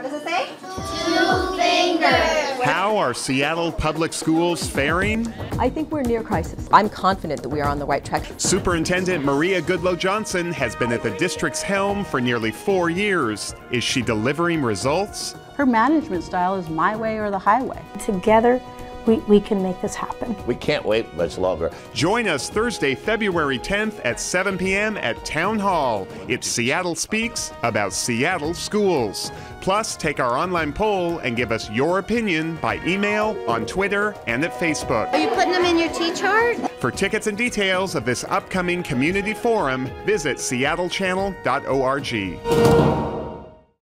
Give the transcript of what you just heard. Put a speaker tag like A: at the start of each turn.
A: does it say? 2 fingers.
B: How are Seattle public schools faring?
C: I think we're near crisis. I'm confident that we are on the right track.
B: Superintendent Maria Goodloe-Johnson has been at the district's helm for nearly 4 years. Is she delivering results?
D: Her management style is my way or the highway.
E: Together, we can make this happen.
F: We can't wait much longer.
B: Join us Thursday, February 10th at 7 p.m. at Town Hall. It's Seattle Speaks about Seattle schools. Plus, take our online poll and give us your opinion by email, on Twitter, and at Facebook.
A: Are you putting them in your T-chart?
B: For tickets and details of this upcoming community forum, visit seattlechannel.org.